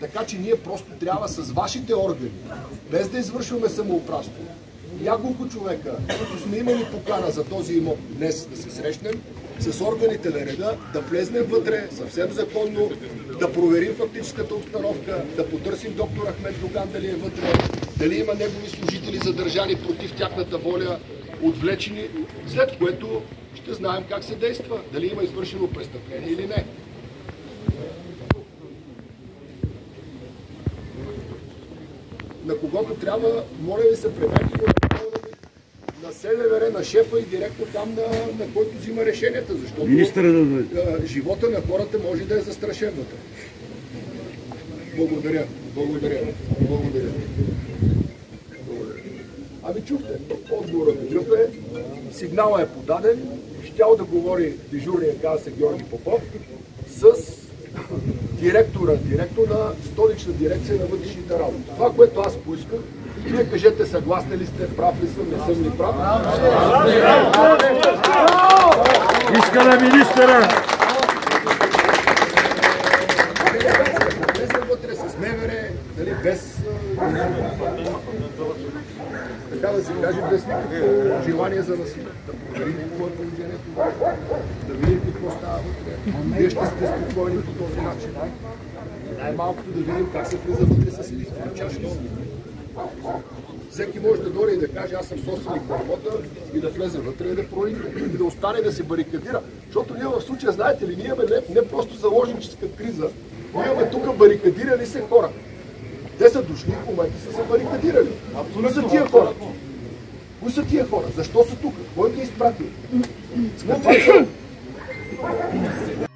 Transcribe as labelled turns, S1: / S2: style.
S1: Така че ние просто трябва с вашите органи, без да извършваме самоуправство, няколко човека, които сме имали покана за този имот днес да се срещнем, с органите на реда, да влезнем вътре съвсем законно, да проверим фактическата обстановка, да потърсим доктор Ахмед Доган дали е вътре, дали има негови служители задържани против тяхната воля, отвлечени, след което ще знаем как се действа, дали има извършено престъпление или не. На когото трябва, моля ви се, предайте го на СДВР, на шефа и директно там, на който взима решенията, защото живота на хората може да е застрашен вътре. Благодаря. Ами чухте, отговорът какъв е, сигналът е подаден, щял да говори дежурния, каза се Георги Попов, с директор на Столична дирекция на вътрешните работи. Това, което аз поисках, вие кажете съгласни ли сте, прав ли съм, не съм ли прав?
S2: Иска на министъра!
S1: Влезем вътре с МВР, без, така да се каже, без никакво желание за насилие. Да проверим какво е положението, да видим какво става вътре. Вие ще сте спокойни по този начин. Най-малкото да видим как се влиза вътре с един чаши. Всеки може да дойде и да каже, аз съм собственик на имота и да влезе вътре и да провери, и да остане да се барикадира. Защото ние в случая, знаете ли, ние имаме не просто заложническа криза, ние имаме тук барикадирали се хора. Те са дошли в момента са се барикадирали. Кои са тия хора? Кои са тия хора? Защо са тук? Кой ги е изпратил?